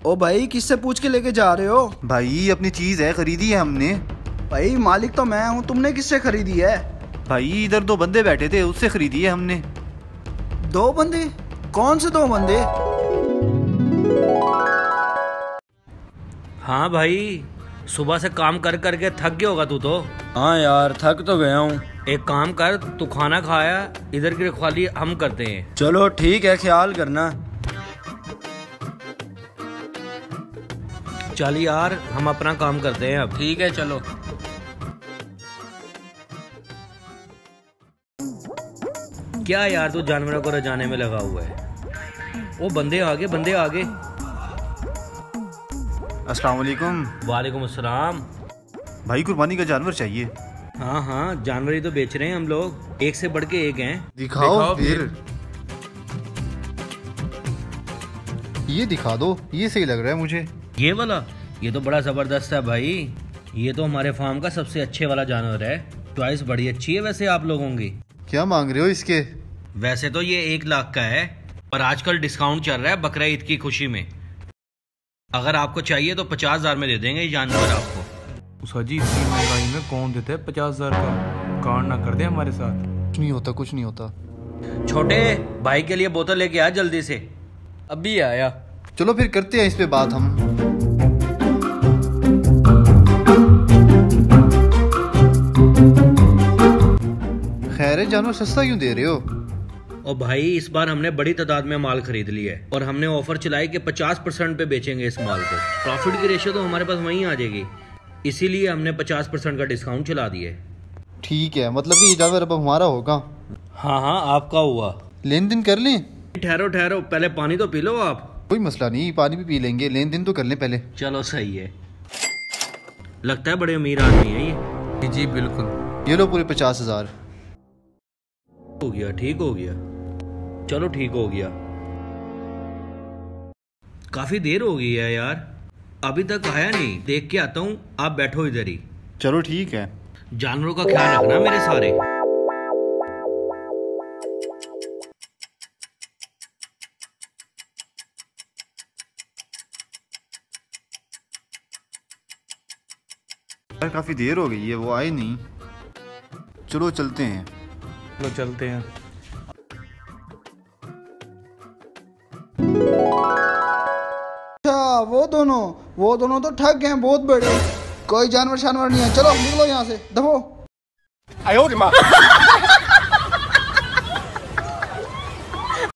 ओ भाई किससे पूछ के लेके जा रहे हो? भाई अपनी चीज है, खरीदी है हमने। भाई मालिक तो मैं हूँ, तुमने किससे खरीदी है? भाई इधर दो बंदे बैठे थे, उससे खरीदी है हमने। दो बंदे? कौन से दो बंदे? हाँ भाई, सुबह से काम कर करके थक गया होगा तू तो। हाँ यार, थक तो गया हूँ। एक काम कर, तू खाना खाया, इधर की रखवाली हम करते हैं। चलो ठीक है, ख्याल करना। चल यार, हम अपना काम करते हैं अब। ठीक है चलो। क्या यार तू जानवरों को रजाने में लगा हुआ है? वो बंदे आगे, बंदे आगे। अस्सलाम वालेकुम। वालेकुम अस्सलाम। भाई कुर्बानी का जानवर चाहिए। हाँ हाँ, जानवर ही तो बेच रहे हैं हम लोग, एक से बढ़ के एक हैं। दिखाओ फिर। ये दिखा दो, ये सही लग रहा है मुझे। ये वाला? ये तो बड़ा जबरदस्त है भाई, ये तो हमारे फार्म का सबसे अच्छे वाला जानवर है। चॉइस बड़ी अच्छी है वैसे आप लोगों की। क्या मांग रहे हो इसके? वैसे तो ये 1 लाख का है, पर आजकल डिस्काउंट चल रहा है बकरा ईद की खुशी में। अगर आपको चाहिए तो 50,000 में दे देंगे ये जानवर आपको। उसा जी, इतनी महंगाई में कौन देता है 50,000 का? कांड ना कर दे हमारे साथ। कुछ नहीं होता, कुछ नहीं होता। छोटे भाई के लिए बोतल लेके आ जल्दी से। अभी आया। चलो फिर करते हैं इस पे बात हम। खैर है, जानवर सस्ता क्यों दे रहे हो? और भाई इस बार हमने बड़ी तादाद में माल खरीद लिया है और हमने ऑफर चलाई कि 50% पे बेचेंगे इस माल को। प्रॉफिट की रेशियो तो हमारे पास वहीं आ जाएगी, इसीलिए हमने 50% का डिस्काउंट चला दिया है। ठीक है, मतलब कि ये जानवर अब हमारा होगा? हाँ हाँ, आपका हुआ। लेन देन कर लें? ठहरो ठहरो, पहले पानी तो पी लो आप। कोई मसला नहीं, पानी भी पी लेंगे, लेन देन तो कर लें पहले। चलो सही है। लगता है बड़े अमीर आदमी है ये। जी बिल्कुल। ये लो पूरे 50,000। हो गया, ठीक हो गया। चलो ठीक हो गया। काफी देर हो गई है यार, अभी तक आया नहीं। देख के आता हूँ, आप बैठो इधर ही। चलो ठीक है। जानवरों का ख्याल रखना मेरे सारे। यार काफी देर हो गई है, वो आए नहीं। चलो चलते हैं। चलो चलते हैं। अच्छा, वो दोनों तो ठग हैं बहुत बड़े। कोई जानवर शानवर नहीं है, चलो निकलो यहाँ से, दफो।